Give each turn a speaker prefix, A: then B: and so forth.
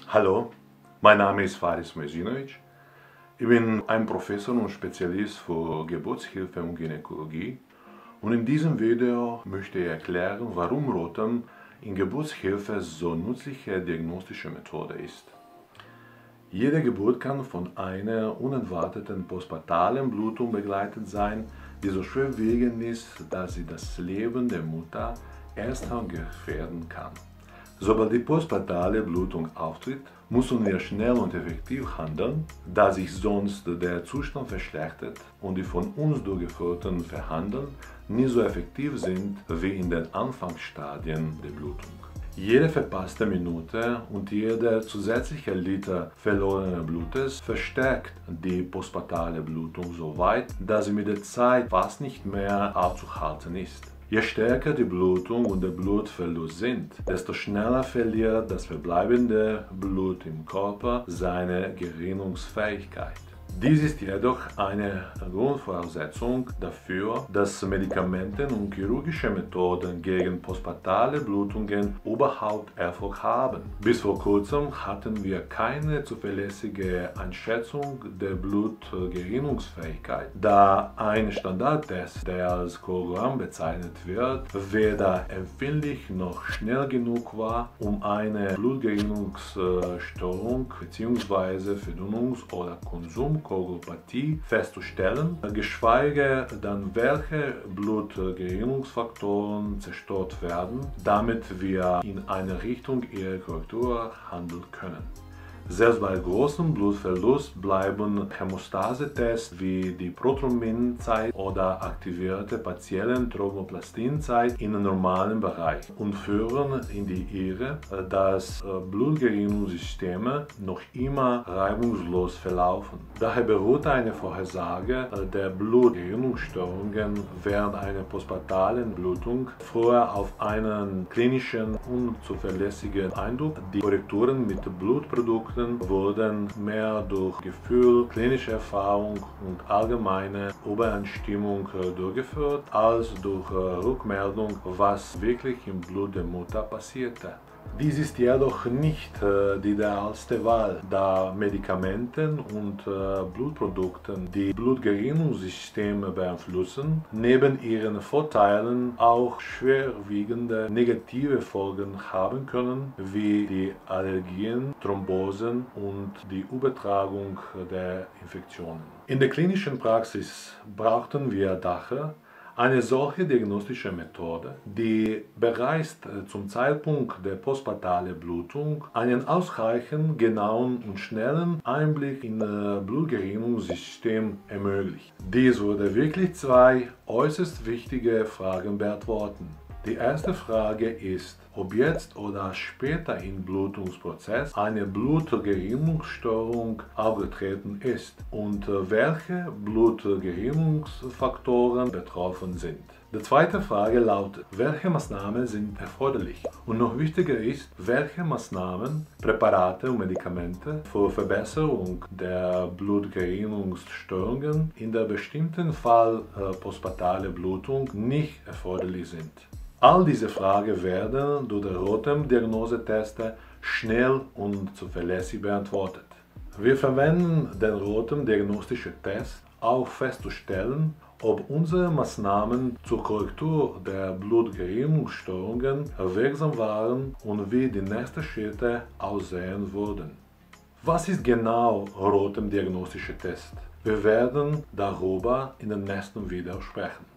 A: Hallo, mein Name ist Faris Mojsinovic. Ich bin ein Professor und Spezialist für Geburtshilfe und Gynäkologie und in diesem Video möchte ich erklären, warum Rotem in Geburtshilfe so nützliche diagnostische Methode ist. Jede Geburt kann von einer unerwarteten postpartalen Blutung begleitet sein, die so schwerwiegend ist, dass sie das Leben der Mutter erstmal gefährden kann. Sobald die postpartale Blutung auftritt, müssen wir schnell und effektiv handeln, da sich sonst der Zustand verschlechtert und die von uns durchgeführten Verfahren nicht so effektiv sind wie in den Anfangsstadien der Blutung. Jede verpasste Minute und jeder zusätzliche Liter verlorenen Blutes verstärkt die postpartale Blutung so weit, dass sie mit der Zeit fast nicht mehr aufzuhalten ist. Je stärker die Blutung und der Blutverlust sind, desto schneller verliert das verbleibende Blut im Körper seine Gerinnungsfähigkeit. Dies ist jedoch eine Grundvoraussetzung dafür, dass Medikamente und chirurgische Methoden gegen postpartale Blutungen überhaupt Erfolg haben. Bis vor kurzem hatten wir keine zuverlässige Einschätzung der Blutgerinnungsfähigkeit, da ein Standardtest, der als Koagulant bezeichnet wird, weder empfindlich noch schnell genug war, um eine Blutgerinnungsstörung bzw. Verdünnungs- oder Konsumkoagulopathie festzustellen, geschweige denn welche Blutgerinnungsfaktoren zerstört werden, damit wir in eine Richtung ihrer Korrektur handeln können. Selbst bei großem Blutverlust bleiben Hämostase-Tests wie die Prothrombinzeit oder aktivierte partielle Thromboplastinzeit in normalen Bereich und führen in die Irre, dass Blutgerinnungssysteme noch immer reibungslos verlaufen. Daher beruht eine Vorhersage der Blutgerinnungsstörungen während einer postpartalen Blutung früher auf einen klinischen und zuverlässigen Eindruck. Die Korrekturen mit Blutprodukten wurden mehr durch Gefühl, klinische Erfahrung und allgemeine Übereinstimmung durchgeführt, als durch Rückmeldung, was wirklich im Blut der Mutter passierte. Dies ist jedoch nicht die idealste Wahl, da Medikamente und Blutprodukte die Blutgerinnungssysteme beeinflussen, neben ihren Vorteilen auch schwerwiegende negative Folgen haben können, wie die Allergien, Thrombosen und die Übertragung der Infektionen. In der klinischen Praxis brauchten wir daher eine solche diagnostische Methode, die bereits zum Zeitpunkt der postpartalen Blutung einen ausreichend genauen und schnellen Einblick in das Blutgerinnungssystem ermöglicht. Dies würde wirklich zwei äußerst wichtige Fragen beantworten. Die erste Frage ist, ob jetzt oder später im Blutungsprozess eine Blutgerinnungsstörung aufgetreten ist und welche Blutgerinnungsfaktoren betroffen sind. Die zweite Frage lautet, welche Maßnahmen sind erforderlich? Und noch wichtiger ist, welche Maßnahmen, Präparate und Medikamente für Verbesserung der Blutgerinnungsstörungen in der bestimmten Fall postpartale Blutung nicht erforderlich sind. All diese Fragen werden durch den Rotem-Diagnosetester schnell und zuverlässig beantwortet. Wir verwenden den Rotem-diagnostischen Test auch festzustellen, ob unsere Maßnahmen zur Korrektur der Blutgerinnungsstörungen wirksam waren und wie die nächsten Schritte aussehen würden. Was ist genau Rotem-diagnostischer Test? Wir werden darüber in den nächsten Video sprechen.